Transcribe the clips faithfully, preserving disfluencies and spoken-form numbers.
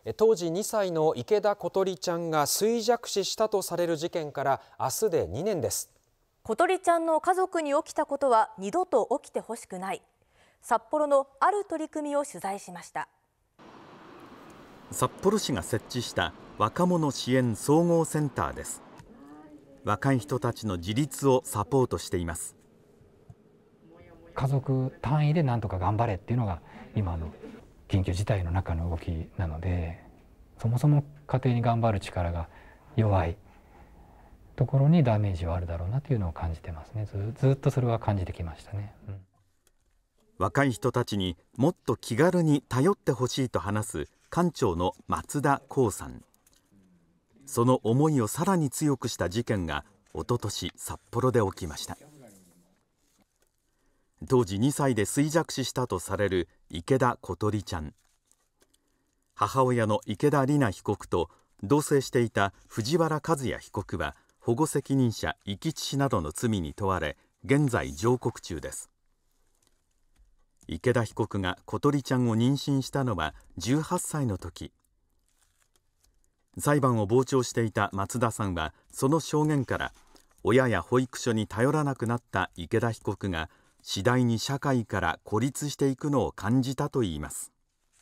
当時にさいの池田詩梨ちゃんが衰弱死したとされる事件から明日でにねんです。 詩梨ちゃんの家族に起きたことは二度と起きてほしくない。札幌のある取り組みを取材しました。 札幌市が設置した若者支援総合センターです。若い人たちの自立をサポートしています。 家族単位でなんとか頑張れっていうのが今の緊急事態の中の動きなので、そもそも家庭に頑張る力が弱いところにダメージはあるだろうなというのを感じてますね。ず、ずっとそれは感じてきましたね。うん、 若い人たちにもっと気軽に頼ってほしいと話す館長の松田光さん。その思いをさらに強くした事件がおととし札幌で起きました。当時にさいで衰弱死したとされる池田詩梨ちゃん。母親の池田里奈被告と同棲していた藤原和也被告は保護責任者遺棄致死などの罪に問われ、現在上告中です。池田被告が詩梨ちゃんを妊娠したのはじゅうはっさいの時。裁判を傍聴していた松田さんはその証言から、親や保育所に頼らなくなった池田被告が次第に社会から孤立していくのを感じたといいます。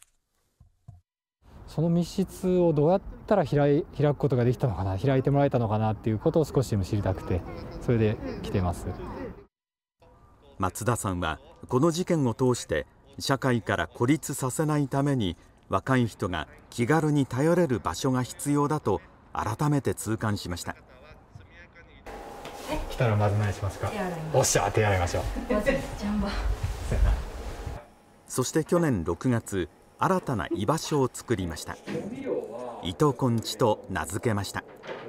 その密室をどうやったら開い、開くことができたのかな、開いてもらえたのかなっていうことを少しでも知りたくて、それで来てます。 松田さんはこの事件を通して社会から孤立させないために、若い人が気軽に頼れる場所が必要だと改めて痛感しました。 来たらまず何しますか。おっしゃ、手洗いましょう。 そして去年ろくがつ、新たな居場所を作りました。糸こんちと名付けました。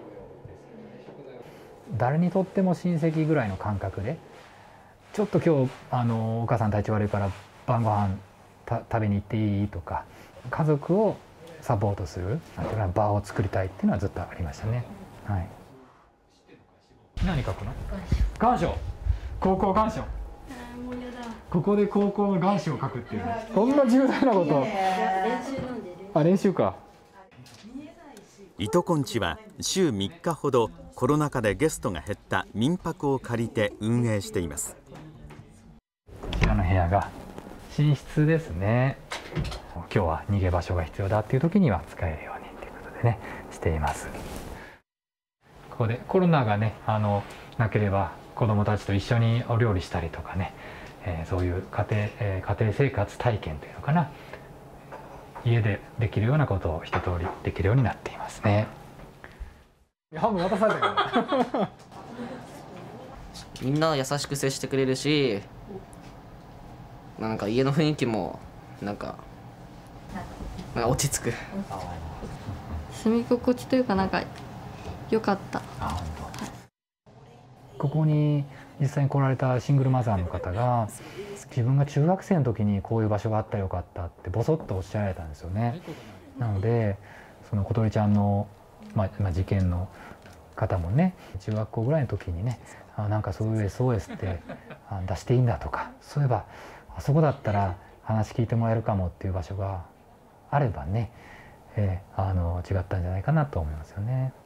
誰にとっても親戚ぐらいの感覚で、ちょっと今日あのお母さん体調悪いから晩ご飯た食べに行っていいとか、家族をサポートするなんていうか場を作りたいっていうのはずっとありましたね。はい。何書くの？願書。高校願書。ここで高校の願書を書くっていう。こんな重大なこと。あ、練習か。 糸こんちは週みっかほどコロナ禍でゲストが減った民泊を借りて運営しています。 こちらの部屋が寝室ですね。今日は逃げ場所が必要だっていう時には使えるようにということでね、しています。ここでコロナがね、あのなければ子どもたちと一緒にお料理したりとかね、えー、そういう家庭、えー、家庭生活体験というのかな、家でできるようなことを一通りできるようになっていますね。半分渡されたけどみんな優しく接してくれるし、なんか家の雰囲気もなんかなんか落ち着く。 住み心地というか、なんか良かった。 あ、本当。ここに実際に来られたシングルマザーの方が、自分が中学生の時にこういう場所があったらよかったってボソッとおっしゃられたんですよね。なのでその詩梨ちゃんの、まあまあ、事件の方もね、中学校ぐらいの時にね、あ、なんかそういう エスオーエス って出していいんだとか、そういえばあそこだったら話聞いてもらえるかもっていう場所があればね、えー、あの違ったんじゃないかなと思いますよね。